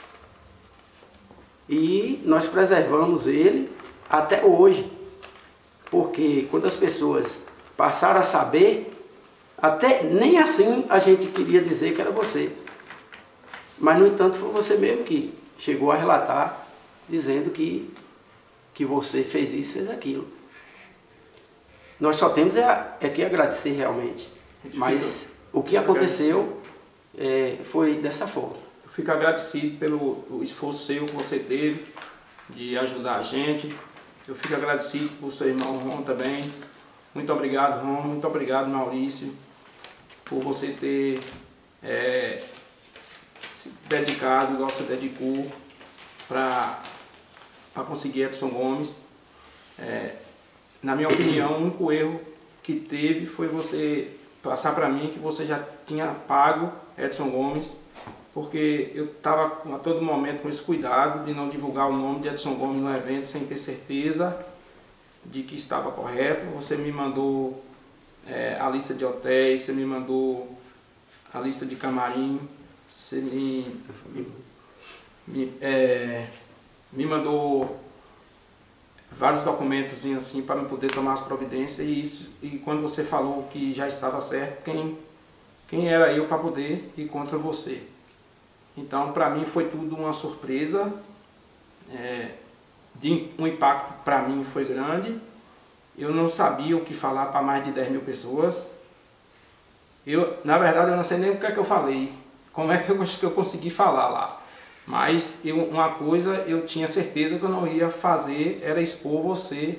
E nós preservamos ele até hoje, porque quando as pessoas passaram a saber, até nem assim a gente queria dizer que era você. Mas, no entanto, foi você mesmo que chegou a relatar, dizendo que, que você fez isso, fez aquilo. Nós só temos é, é que agradecer realmente. Mas o que aconteceu é, foi dessa forma. Eu fico agradecido pelo o esforço seu que você teve de ajudar a gente. Eu fico agradecido por seu irmão Ron também. Muito obrigado, Ron. Muito obrigado, Maurício, por você ter é, se dedicado, igual você dedicou, para conseguir Edson Gomes. É, na minha opinião, o único erro que teve foi você passar para mim que você já tinha pago Edson Gomes, porque eu estava a todo momento com esse cuidado de não divulgar o nome de Edson Gomes no evento sem ter certeza de que estava correto. Você me mandou é, a lista de hotéis, você me mandou a lista de camarim, você me, me, me, é, me mandou vários documentos assim para eu poder tomar as providências, e, isso, e quando você falou que já estava certo, quem, quem era eu para poder ir contra você? Então, para mim foi tudo uma surpresa, é, de, um impacto para mim foi grande. Eu não sabia o que falar para mais de dez mil pessoas. Eu, na verdade, eu não sei nem o que é que eu falei, como é que eu, que eu consegui falar lá. Mas eu, uma coisa eu tinha certeza que eu não ia fazer, era expor você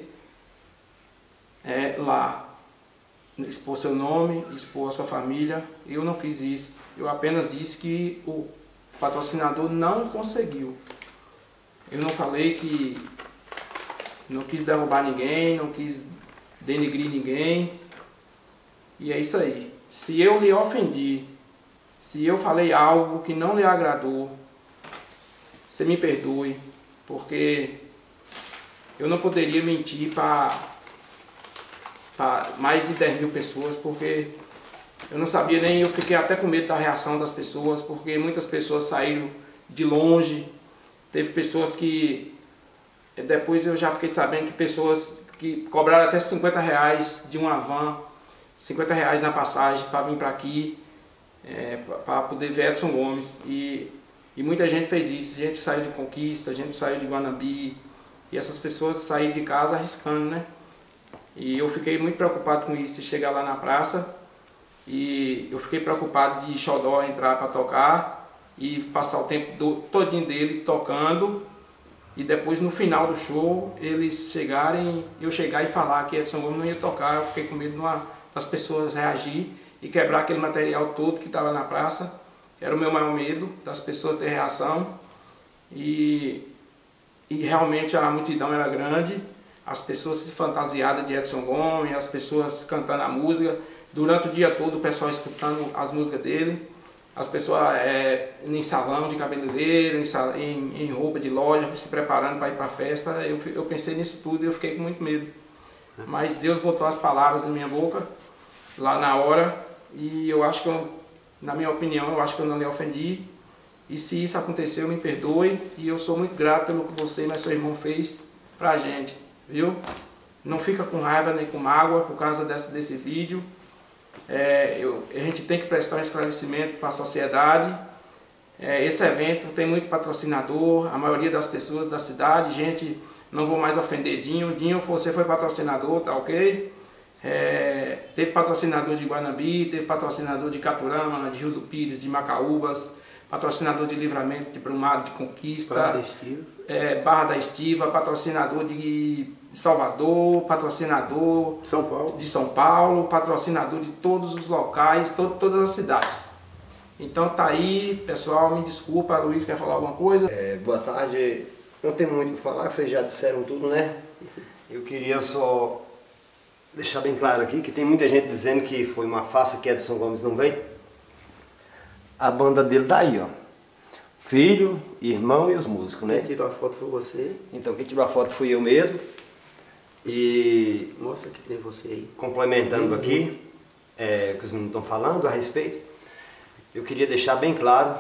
é, lá. Expor seu nome, expor a sua família. Eu não fiz isso. Eu apenas disse que o patrocinador não conseguiu. Eu não falei que não quis derrubar ninguém, não quis denigrir ninguém. E é isso aí. Se eu lhe ofendi, se eu falei algo que não lhe agradou, você me perdoe, porque eu não poderia mentir para mais de dez mil pessoas, porque eu não sabia nem, eu fiquei até com medo da reação das pessoas, porque muitas pessoas saíram de longe. Teve pessoas que, depois eu já fiquei sabendo que pessoas que cobraram até cinquenta reais de uma van, cinquenta reais na passagem para vir para aqui, é, para poder ver Edson Gomes. E, e muita gente fez isso, gente saiu de Conquista, gente saiu de Guanabi, e essas pessoas saíram de casa arriscando, né? E eu fiquei muito preocupado com isso, de chegar lá na praça, e eu fiquei preocupado de Xodó entrar para tocar e passar o tempo do, todinho dele tocando, e depois no final do show eles chegarem, eu chegar e falar que Edson Gomes não ia tocar. Eu fiquei com medo de uma, das pessoas reagir e quebrar aquele material todo que estava na praça. Era o meu maior medo, das pessoas ter reação, e, e realmente a multidão era grande, as pessoas se fantasiadas de Edson Gomes, as pessoas cantando a música, durante o dia todo o pessoal escutando as músicas dele, as pessoas é, em salão de cabeleireiro, em, em, em roupa de loja, se preparando para ir para a festa. Eu, eu pensei nisso tudo e eu fiquei com muito medo. Mas Deus botou as palavras na minha boca, lá na hora, e eu acho que, eu, na minha opinião, eu acho que eu não lhe ofendi. E se isso aconteceu, me perdoe, e eu sou muito grato pelo que você e meu seu irmão fez pra gente, viu? Não fica com raiva nem com mágoa por causa desse, desse vídeo. É, eu, a gente tem que prestar um esclarecimento para a sociedade. É, esse evento tem muito patrocinador, a maioria das pessoas da cidade. Gente, não vou mais ofender Dinho. Dinho, você foi patrocinador, tá ok? É, teve patrocinador de Guanabi, teve patrocinador de Caturama, de Rio do Pires, de Macaúbas, patrocinador de Livramento, de Brumado, de Conquista, Barra da Estiva, é, Barra da Estiva, patrocinador de Salvador, patrocinador São Paulo. de São Paulo, patrocinador de todos os locais, to todas as cidades. Então tá aí, pessoal, me desculpa, Luiz quer falar alguma coisa? É, boa tarde, não tem muito o que falar, vocês já disseram tudo, né? Eu queria só deixar bem claro aqui que tem muita gente dizendo que foi uma farsa que Edson Gomes não veio. A banda dele tá aí, ó. Filho, irmão e os músicos, né? Quem tirou a foto foi você. Então quem tirou a foto fui eu mesmo. E mostra que tem você aí. Complementando aqui é, o que os meninos estão falando a respeito, eu queria deixar bem claro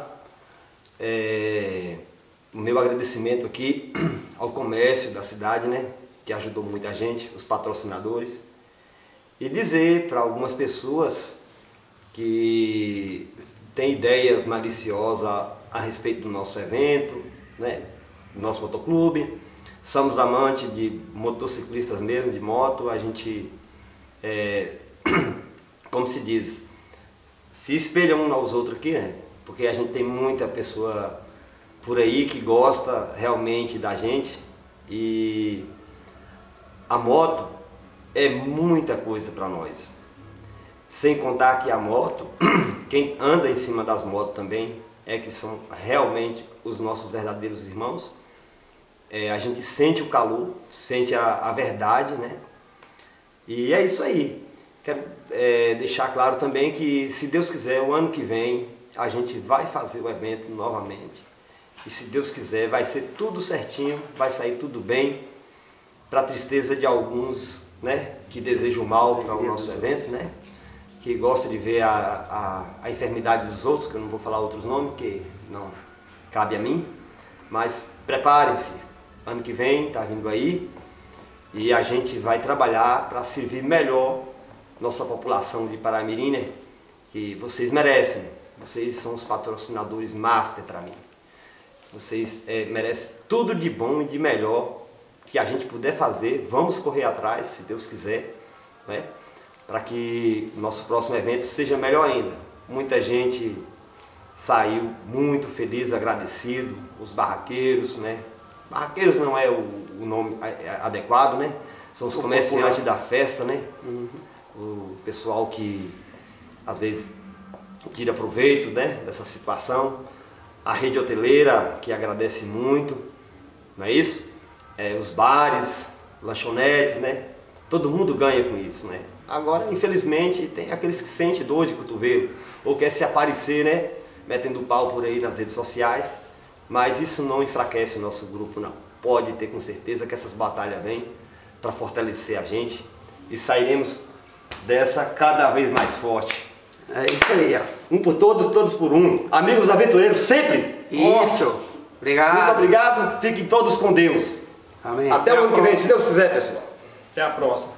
é, o meu agradecimento aqui ao comércio da cidade, né? Que ajudou muita gente, os patrocinadores. E dizer para algumas pessoas que têm ideias maliciosas a respeito do nosso evento, né? Do nosso motoclube. Somos amantes de motociclistas mesmo, de moto. A gente, é, como se diz, se espelha um aos outros aqui, né? Porque a gente tem muita pessoa por aí que gosta realmente da gente. E a moto é muita coisa para nós. Sem contar que a moto, quem anda em cima das motos também, é que são realmente os nossos verdadeiros irmãos. É, a gente sente o calor, sente a, a verdade, né? E é isso aí. Quero é, deixar claro também que, se Deus quiser, o ano que vem a gente vai fazer o evento novamente. E se Deus quiser, vai ser tudo certinho, vai sair tudo bem, para tristeza de alguns, né, que desejam mal para o nosso evento, né, que gostam de ver a, a, a enfermidade dos outros, que eu não vou falar outros nomes, que não cabe a mim, mas preparem-se, ano que vem está vindo aí, e a gente vai trabalhar para servir melhor nossa população de Paramirim, né, que vocês merecem, vocês são os patrocinadores master para mim. Vocês é, merecem tudo de bom e de melhor que a gente puder fazer. Vamos correr atrás, se Deus quiser, né? Para que o nosso próximo evento seja melhor ainda. Muita gente saiu muito feliz, agradecido, os barraqueiros, né? Barraqueiros não é o, o nome adequado, né? São os comerciantes da festa, né? Uhum. O pessoal que às vezes tira proveito, né, dessa situação. A rede hoteleira, que agradece muito, não é isso? É, os bares, lanchonetes, né? Todo mundo ganha com isso, né? Agora, infelizmente, tem aqueles que sentem dor de cotovelo, ou quer se aparecer, né? Metendo pau por aí nas redes sociais, mas isso não enfraquece o nosso grupo, não. Pode ter com certeza que essas batalhas vêm para fortalecer a gente e sairemos dessa cada vez mais forte. É isso aí, ó. Um por todos, todos por um. Amigos aventureiros, sempre! Isso! Obrigado! Muito obrigado, fiquem todos com Deus. Amém. Até o ano que vem, se Deus quiser, pessoal. Até a próxima.